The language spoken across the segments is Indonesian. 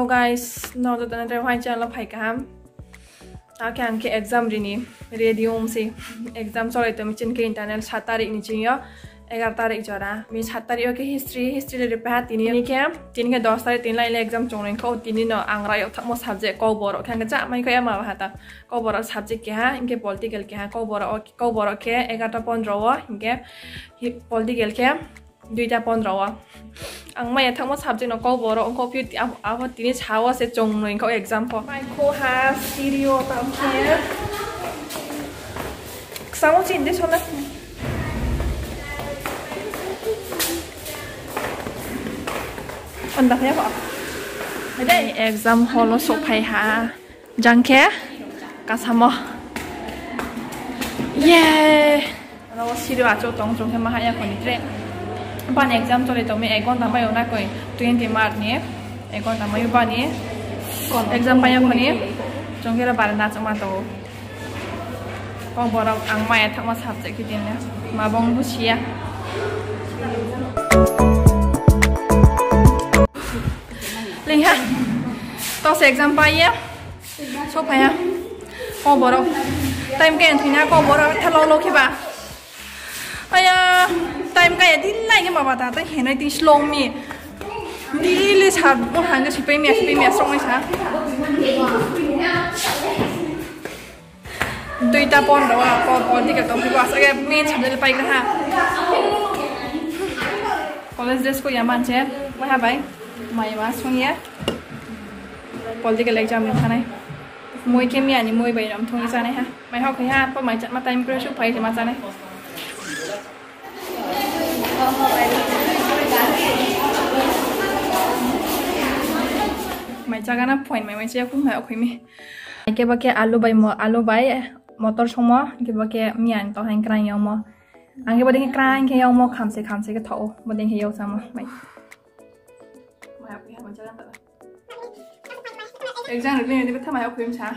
guys, now that I'm going to go to the exam ready si exam sorry to michin ke internal 7 tarik ni chiyo 11 tarik jara mi 7 tarik ke history le repahat ini ke 10 tarik 3 lai exam chongren ko tini no angrai thakmo subject ko boro khang ja mai ko ama hata ko boro subject ke ha inke political ke ha ko boro ke 11 15 wa inke political ke 2 ta 15 wa ang mai thakmo subject no ko boro ko phi abo tini chawa se chongren ko exam ko mai ko ha stereo tam ke Samo sih ini soalnya. Entah ya pak. Ada exam holo sopai ha. Jangke, kasamo. Yeah. Kalau siru aja tong ke mahaya konitre. Pan exam tu itu me ekon tambah yona koi 20 Maret ni. Ekon tambah yuba ni. Exam payah koni. Jangke lebaran nak cuma tu. Kau borok ang mai thakma subject kitin ya mabong busia lihat tos exam pa ya so pa ya kau borok time ke enthina kau borok thalo ki ba aya time ka ya din lai ke baba ta henai ti slong mi di le sa mo hang ke sipai mi strong mi sa Duita pon rawa ko politika to ko asage main channel pai ha college dress ko yaman che wa bai mai wa sungya political exam ni thanai moi ke mi ani moi bai ram thongi sanai ha mai ho khai ha pa mai chat ma time ko su pai ma sanai mai jagana point mai che ku mai khoi mi ke ba ke alu bai motor semua kita pakai mian toh yang keran yang mau, angge bodeng keran ke yang mau kamse ke tahu bodeng ke yang sama, baik. Apa ya macam apa? Exam ni betul macam apa macam?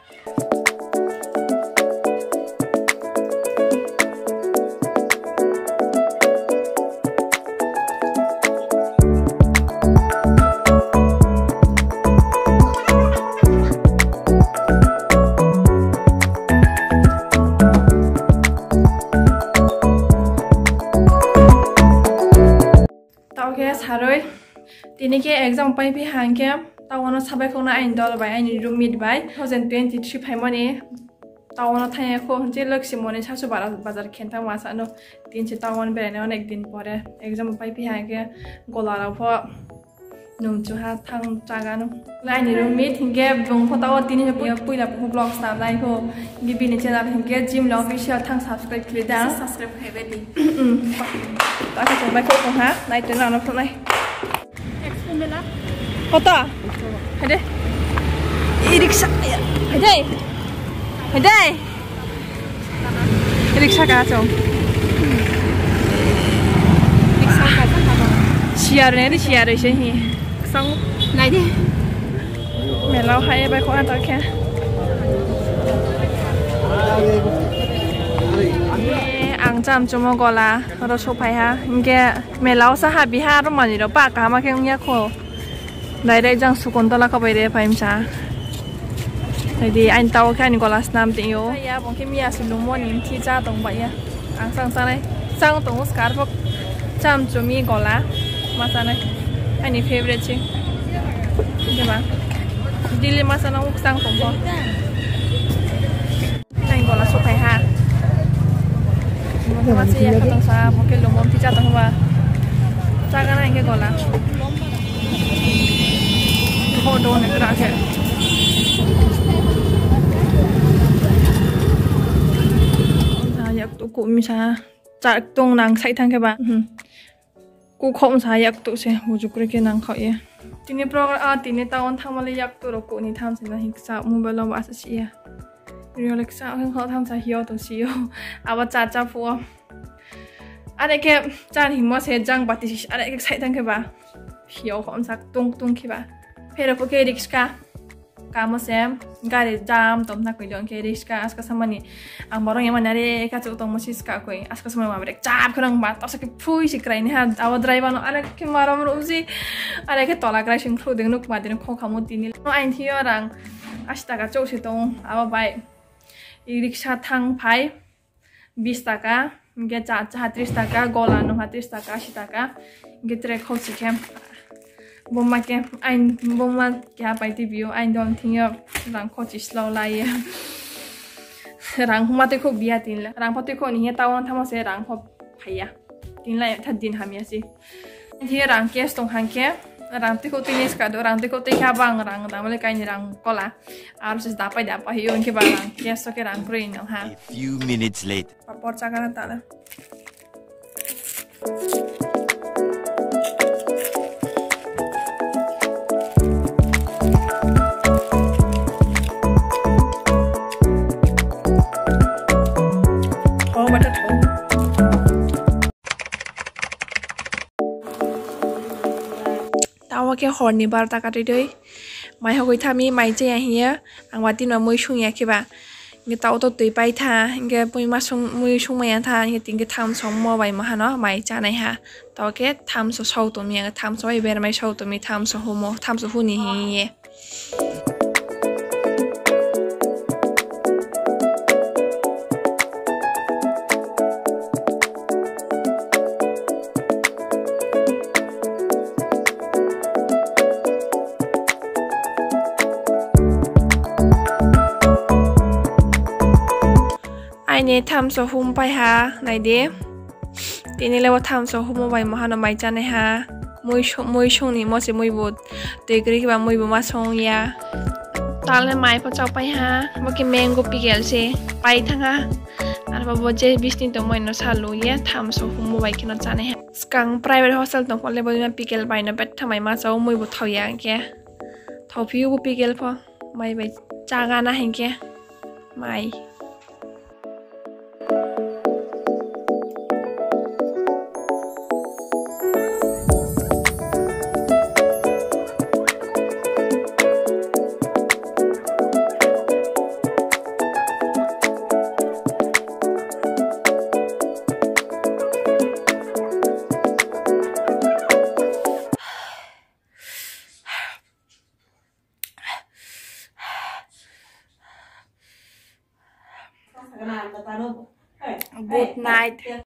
Haroi tini ke exam pai pi hangke tawono sabai khona ain dol bai ain roommate bai 2023 phaimani tawono thaya ko je lakshi mone sasu bazar khenta wasa no tin che tawon berene onek din pore exam pai pi hangke Gola ra pho nung chu ha thang chaganu lain roommate hinge bung pho tawo tini puila blog sta lai ko gibi ni channel hinge gym la official thang subscribe kli da subscribe khaibe di ta ka bai ko ha nai tu na no nai explain kota hade e-rickshaw hade e-rickshaw ka chong rickshaw ka siar ne siar se hi sang nai di me lao hai bai ko ta khe ang jam chomo Gola ro sopai ha inge me lao sa ha bihar mani ro pa ka ma ke nya kho dai dai jang sukon tola ka bai re paim cha dai di ain tau khan Gola snam ti yo ya bong ke mia su lu mo nim thi cha tong ba ya ang sang sa nai sang tong skar phok jam chomi Gola ma sa nai ani favorite chi ke ba dili ma sa na uk sang tong bo ain Gola sopai ha masih ya ketong sa mungkin lumom ti jatong ba jaga na inge Gola hodo ne kra ke sa yak tu ku mi sa chak tong nang sai thang ke ba ku khom sa yak tu se buju kre ke nang khaye tini program tini taon thang male yak tu ro ku ni tham se na hi sa mobile lo ba sa si ya Rio like sao hơn họ tham gia hiểu tổ siêu, à cha phù, anh ấy cái cha thì mua xe jang bát thì anh ấy cái sai thằng cái ba, hiểu họ sắc tung khi ba, phải là cái rickshaw, kamu sem gari jam tom nak koi dong ke riska aska samani ang borong yang mana re kacu tong musis ka koi aska samani mabrek cap kurang bat asa ke pui si krai ni ha awa driver no ara ke maram rusi ara ke tola krai sing khru ding nuk madin kho kamu tini no ain thi orang asta ka chau si tong awa bai i riksha thang phai 20 taka ge cha 30 taka gola no 30 taka 80 taka ge tre kho si kem Boma ke ain boma ke apa itu view ain dom tinggal rang kau slow lah ya rang mati ko biar tin lah rang pati ko ni tahu orang thamas rang ko payah tin lah tad din hamnya sih ini rang ke stong hang ke rang ti ko tinis kado rang ti ko ti bang rang damai kain rang kola harus dapat hiu ke barang ke so ke rang green ha. A few minutes later. Papor cakap tak lah. Tawa ke horni bar taka doi mai hokoi thami mai che ya hiya angwati no moi shung ya ke ba nge taw to tui pai tha nge pui ma sung moi shung ma ya tha nge ting ke tham som mo bai ma ha no mai cha nai ha taw ke tham so sau to mi tham so bai ber mai sau to mi tham so hu mo tham so hu ni hi Ini tham so hum pai ha nai de tini lewa tham so hum bai ma hana mai chane ha moi shong ni mo se moi bot te kri ba moi ba ma song ya tal mai pa chau pai ha mo ki mango pickle se pai thanga ar ba bo je bistin to moi no salu ya tham so hum bai ki no chane ha skang private hostel to le bo na pickle bai na bet thamai ma chau moi bo thau ya ke thau piu bo pickle pho mai bai cha ga na hen ke mai Good night.